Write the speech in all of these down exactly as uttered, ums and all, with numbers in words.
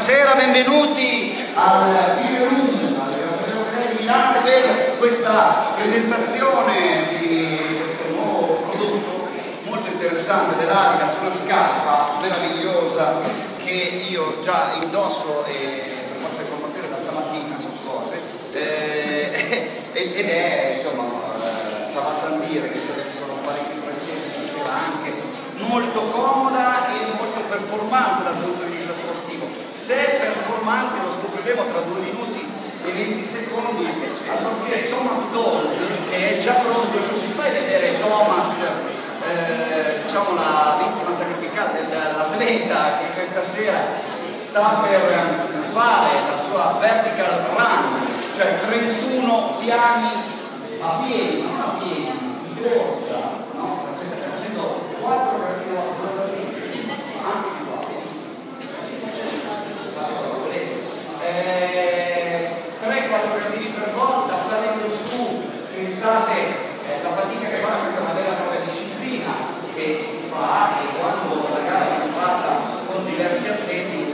Buonasera, benvenuti al Pile Room, al Teatro di Milano, per questa presentazione di questo nuovo prodotto molto interessante dell'Adidas, una scarpa meravigliosa che io già indosso e per vostra informazione da stamattina su cose eh, ed è insomma eh, Sava Sandire, che ci sono parecchi francesi stasera, anche molto comoda e molto performante dal punto di vista sportivo. Se è performante lo scopriremo tra due minuti e venti secondi, a partire Thomas Dold, che è già pronto. Ci fai vedere Thomas, eh, diciamo la vittima sacrificata, l'atleta che questa sera sta per fare la sua vertical run, cioè trentuno piani a piedi, non a piedi, di corsa, no? Stiamo facendo quattro gradini, anche di qua, tre quattro gradini per volta, salendo su, pensate, eh, la fatica che fa, questa è una vera e propria disciplina che si fa, e quando la gara viene fatta con diversi atleti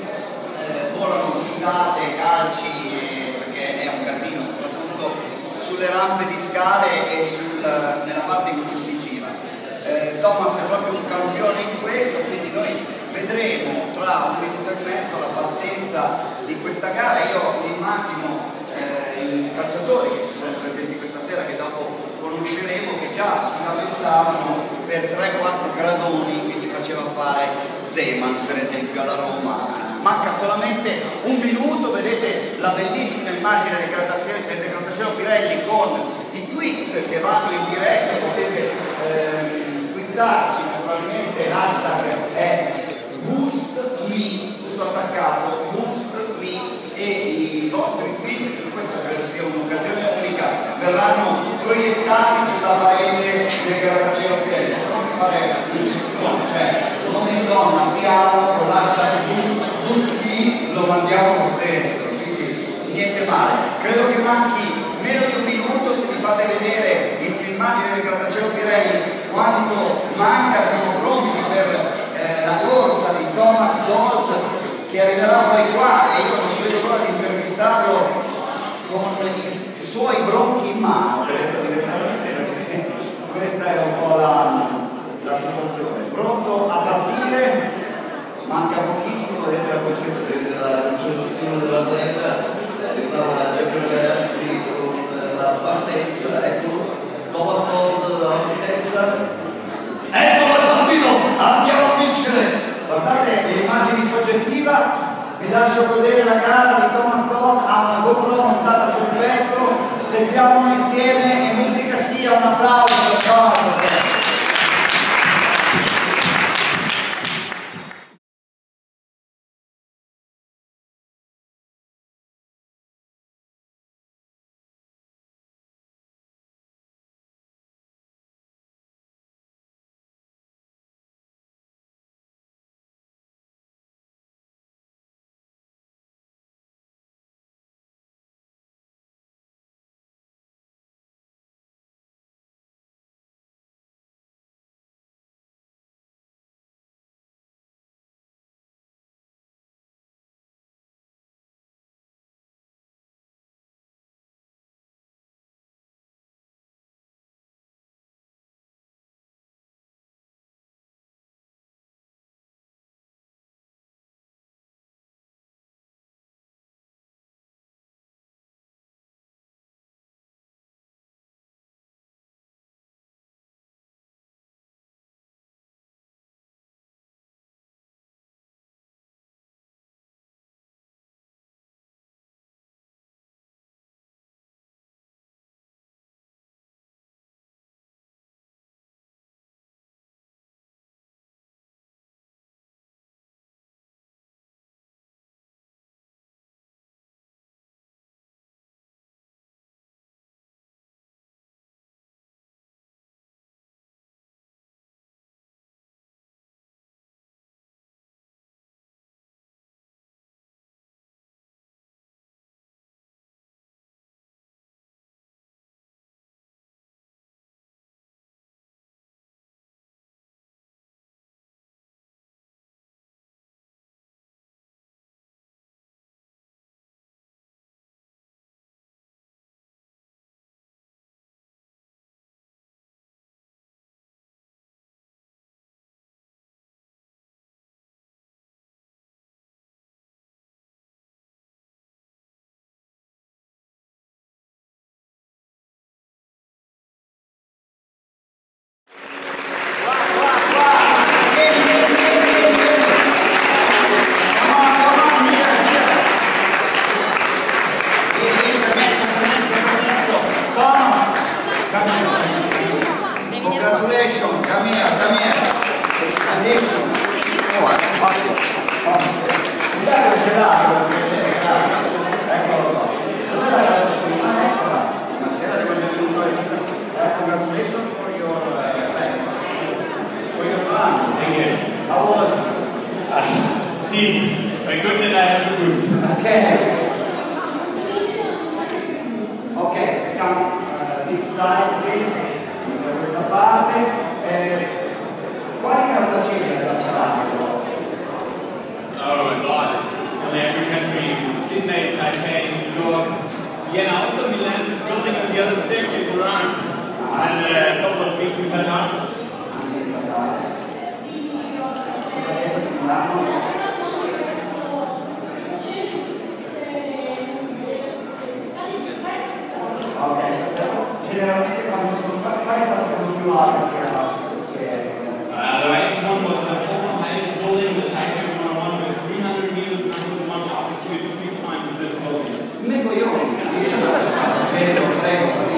eh, volano puntate, calci, eh, perché è un casino, soprattutto sulle rampe di scale e sul, nella parte in cui si gira. Eh, Thomas è proprio un campione in questo, quindi noi vedremo tra un minuto e mezzo la partenza di questa gara. Io mi immagino eh, i calciatori che si sono presenti questa sera, che dopo conosceremo, che già si lamentavano per tre quattro gradoni che gli faceva fare Zeman, per esempio, alla Roma. Manca solamente un minuto, vedete la bellissima immagine del Grattacielo Pirelli con i tweet che vanno in diretta, potete ehm, twittarci, naturalmente l'hashtag è Boost Me, tutto attaccato, Boost Me, e i vostri tweet, per questa credo sia un'occasione unica, verranno proiettati sulla parete del Grattacielo Pirelli. Possiamo anche fare un'eccezione, cioè nome di donna, abbiamo con l'hashtag Boost, Boost Me, lo mandiamo lo stesso, quindi niente male. Credo che manchi meno di un minuto. Se mi fate vedere l'immagine del Grattacielo Pirelli quanto manca, siamo pronti per eh, la corsa di Thomas Dold, che arriverà poi qua, e io non vedo l'ora di intervistarlo con i suoi bronchi in mano, direttamente, perché questa è un po' la, la situazione. Pronto a partire, manca pochissimo, vedete la concentrazione dell'atleta, arriva Giacomo Ragazzi con la partenza, ecco Thomas Dold alla partenza, ecco il partito, andiamo a vincere. Guardate le immagini soggettiva, vi lascio godere la gara di Thomas Dold, ha una GoPro montata sul petto, seguiamolo insieme e musica sia, un applauso per Thomas. Mi dai un gelato per piacere, grazie. Eccolo qua. Dov'è la gara? Ah, eccola. Buonasera, ti voglio venuto a vita. Congratulations for your uh, for your run. Thank you. How was it? Uh, Steve, it's good that I have a boost. Okay. Ok, come uh, this side, please, da questa parte. Eh, quali grattacieli della strada? Oh, a lot. In every country, Sydney, Taipei, New York, Vienna, also Milan is building on the other staircase around. And uh, a couple of weeks in Qatar. Anche in Qatar. Cosa hai detto di Milano? Ok, generalmente quando sono qual è stato quello più alto che ha? Uh, the highest one was the former highest building, the Taipei one oh one, with three hundred meters and one hundred one altitude, three times this building. Me coglioni, prego, prego.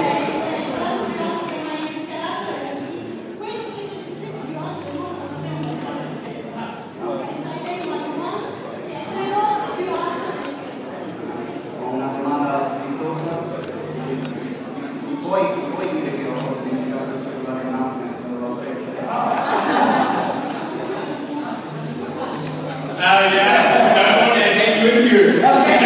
Ho una domanda spiritosa. Puoi, puoi dire che ho dimenticato il cellulare in macchina se non l'ho preso? Oh yeah, don't worry, I take with you.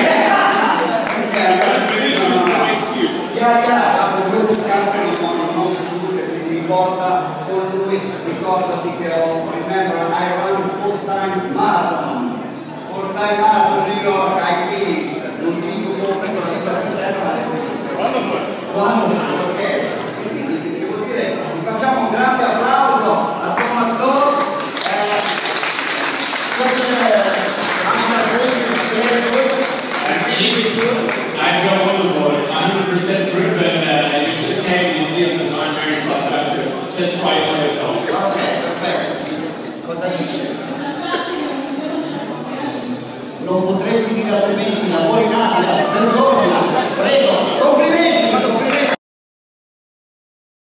Yeah, yeah, con queste scarpe non ho scuse, quindi mi porta con lui, ricordati che ho, remember, I run full-time marathon, full-time marathon New York, I finished, non ti dico come con la vita più terra, ma le finite. Wonderful, ok. Quindi devo dire, vi facciamo un grande applauso a Thomas Dodd. I feel wonderful, one hundred percent proof, and uh, you just came, you see at the time very fast, so just try it for yourself. Ok, perfetto. Cosa dice? Non potresti dire altrimenti, lavori nati, perdonami, prego.